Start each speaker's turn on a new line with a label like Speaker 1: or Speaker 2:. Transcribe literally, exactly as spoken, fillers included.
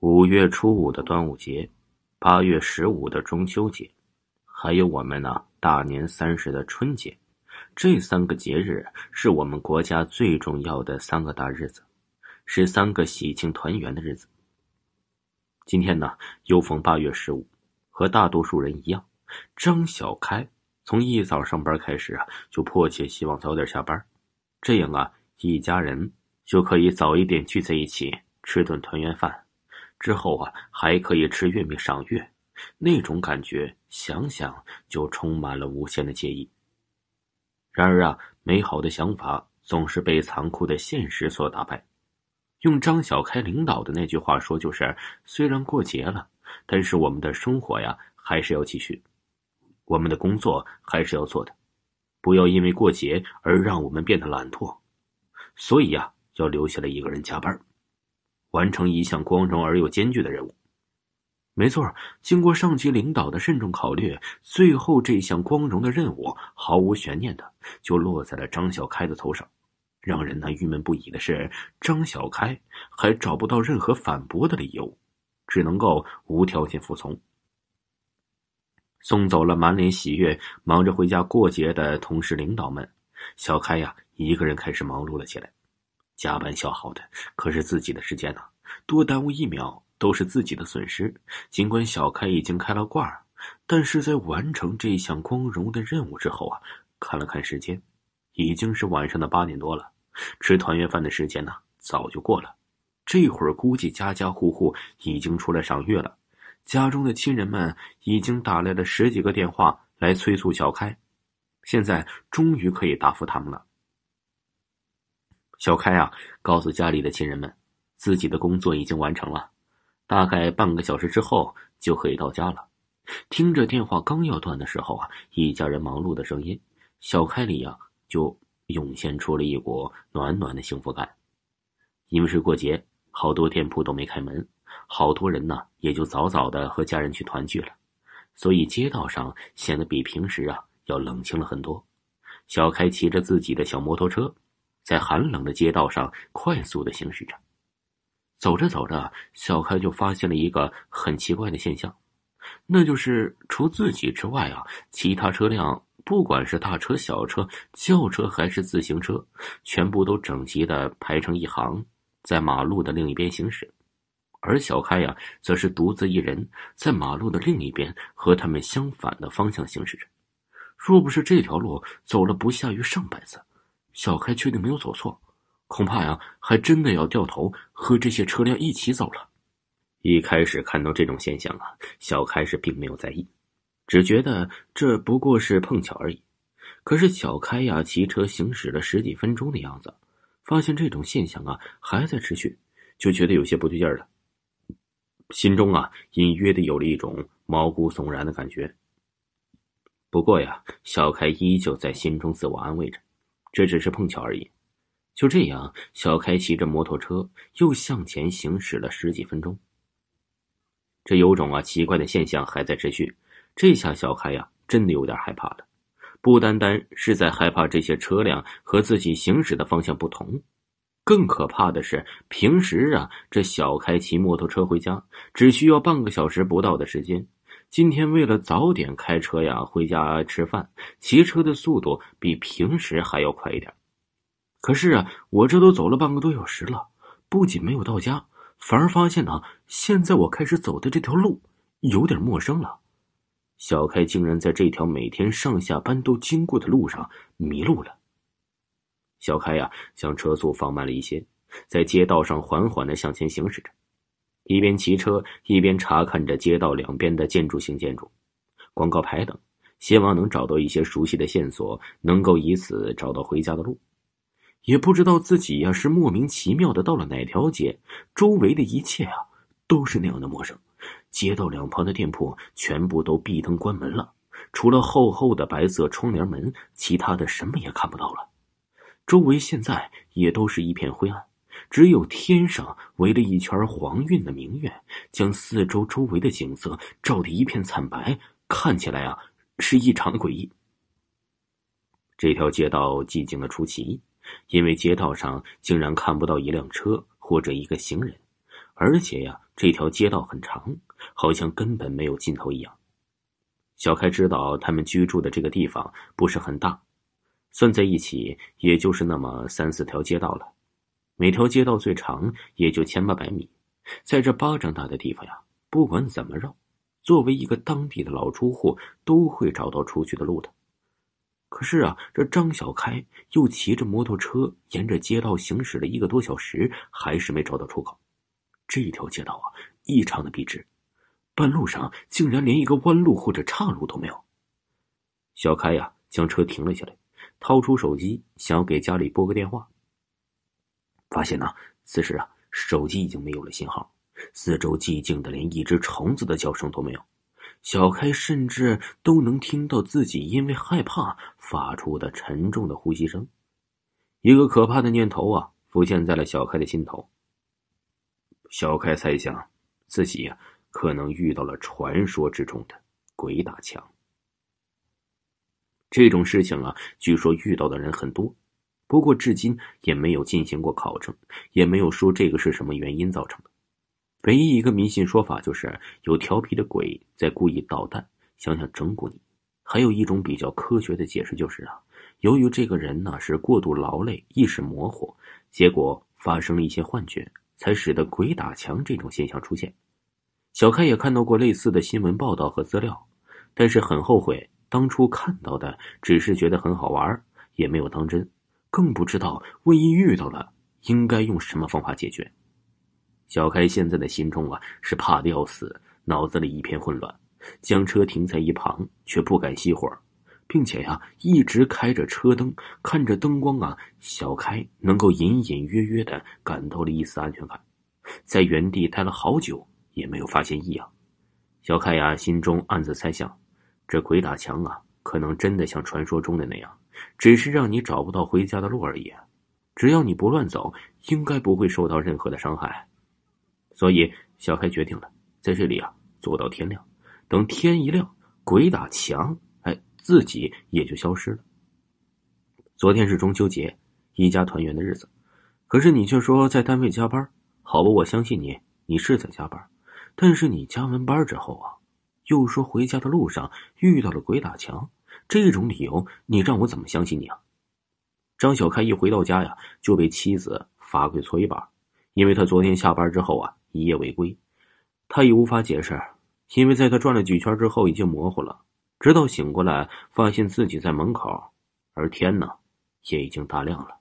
Speaker 1: 五月初五的端午节，八月十五的中秋节，还有我们呢大年三十的春节，这三个节日是我们国家最重要的三个大日子，是三个喜庆团圆的日子。今天呢，又逢八月十五，和大多数人一样，张小开从一早上班开始啊，就迫切希望早点下班，这样啊，一家人就可以早一点聚在一起吃顿团圆饭。之后啊，还可以吃月饼赏月，那种感觉想想就充满了无限的惬意。然而啊，美好的想法总是被残酷的现实所打败。用张小开领导的那句话说，就是虽然过节了，但是我们的生活呀还是要继续，我们的工作还是要做的，不要因为过节而让我们变得懒惰。所以啊，要留下来一个人加班，完成一项光荣而又艰巨的任务。没错，经过上级领导的慎重考虑，最后这项光荣的任务毫无悬念的就落在了张小开的头上。让人呢郁闷不已的是，张小开还找不到任何反驳的理由，只能够无条件服从。送走了满脸喜悦忙着回家过节的同事领导们，小开呀一个人开始忙碌了起来。加班消耗的可是自己的时间呢、啊，多耽误一秒都是自己的损失。尽管小开已经开了挂，但是在完成这项光荣的任务之后啊，看了看时间，已经是晚上的八点多了，吃团圆饭的时间呢、啊、早就过了。这会儿估计家家户户已经出来赏月了，家中的亲人们已经打来了十几个电话来催促小开，现在终于可以答复他们了。小开啊，告诉家里的亲人们，自己的工作已经完成了，大概半个小时之后就可以到家了。听着电话刚要断的时候啊，一家人忙碌的声音，小开里啊就涌现出了一股暖暖的幸福感。因为是过节，好多店铺都没开门，好多人呢也就早早的和家人去团聚了，所以街道上显得比平时啊要冷清了很多。小开骑着自己的小摩托车，在寒冷的街道上快速地行驶着。走着走着，小开就发现了一个很奇怪的现象，那就是除自己之外啊，其他车辆不管是大车、小车、轿车还是自行车，全部都整齐地排成一行，在马路的另一边行驶。而小开呀、啊，则是独自一人在马路的另一边和他们相反的方向行驶着。若不是这条路走了不下于上百次，小开确定没有走错，恐怕呀还真的要掉头和这些车辆一起走了。一开始看到这种现象啊，小开是并没有在意，只觉得这不过是碰巧而已。可是小开呀骑车行驶了十几分钟的样子，发现这种现象啊还在持续，就觉得有些不对劲儿了，心中啊隐约的有了一种毛骨悚然的感觉。不过呀，小开依旧在心中自我安慰着，这只是碰巧而已。就这样，小开骑着摩托车又向前行驶了十几分钟。这有种啊奇怪的现象还在持续，这下小开呀、啊、真的有点害怕了。不单单是在害怕这些车辆和自己行驶的方向不同，更可怕的是，平时啊这小开骑摩托车回家只需要半个小时不到的时间，今天为了早点开车呀回家吃饭，骑车的速度比平时还要快一点。可是啊，我这都走了半个多小时了，不仅没有到家，反而发现呢，现在我开始走的这条路有点陌生了。小开竟然在这条每天上下班都经过的路上迷路了。小开呀、啊，将车速放慢了一些，在街道上缓缓地向前行驶着，一边骑车一边查看着街道两边的建筑性建筑、广告牌等，希望能找到一些熟悉的线索，能够以此找到回家的路。也不知道自己呀、啊、是莫名其妙的到了哪条街，周围的一切啊都是那样的陌生。街道两旁的店铺全部都闭灯关门了，除了厚厚的白色窗帘门，其他的什么也看不到了。周围现在也都是一片灰暗，只有天上围了一圈黄晕的明月，将四周周围的景色照得一片惨白，看起来啊是异常的诡异。这条街道寂静的出奇，因为街道上竟然看不到一辆车或者一个行人， 而且呀，这条街道很长，好像根本没有尽头一样。小开知道他们居住的这个地方不是很大，算在一起也就是那么三四条街道了，每条街道最长也就千八百米。在这巴掌大的地方呀，不管怎么绕，作为一个当地的老住户都会找到出去的路的。可是啊，这张小开又骑着摩托车沿着街道行驶了一个多小时，还是没找到出口。这条街道啊，异常的笔直，半路上竟然连一个弯路或者岔路都没有。小开呀，将车停了下来，掏出手机想要给家里拨个电话，发现呢，此时啊，手机已经没有了信号，四周寂静的连一只虫子的叫声都没有。小开甚至都能听到自己因为害怕发出的沉重的呼吸声。一个可怕的念头啊，浮现在了小开的心头。小开猜想自己呀、啊，可能遇到了传说之中的鬼打墙。这种事情啊，据说遇到的人很多，不过至今也没有进行过考证，也没有说这个是什么原因造成的。唯一一个迷信说法就是有调皮的鬼在故意捣蛋，想想整蛊你。还有一种比较科学的解释就是啊，由于这个人呢是过度劳累，意识模糊，结果发生了一些幻觉，才使得鬼打墙这种现象出现。小开也看到过类似的新闻报道和资料，但是很后悔当初看到的只是觉得很好玩，也没有当真，更不知道万一遇到了应该用什么方法解决。小开现在的心中啊是怕得要死，脑子里一片混乱，将车停在一旁，却不敢熄火，并且呀、啊、一直开着车灯，看着灯光啊，小开能够隐隐约约的感到了一丝安全感。在原地待了好久，也没有发现异样。小开呀、啊、心中暗自猜想，这鬼打墙啊，可能真的像传说中的那样，只是让你找不到回家的路而已。只要你不乱走，应该不会受到任何的伤害。所以小开决定了在这里啊坐到天亮，等天一亮，鬼打墙，哎，自己也就消失了。昨天是中秋节，一家团圆的日子，可是你却说在单位加班。好吧，我相信你，你是在加班，但是你加完班之后啊，又说回家的路上遇到了鬼打墙，这种理由你让我怎么相信你啊？张小开一回到家呀，就被妻子罚跪搓衣板，因为他昨天下班之后啊一夜未归。他也无法解释，因为在他转了几圈之后已经模糊了，直到醒过来发现自己在门口，而天呢也已经大亮了。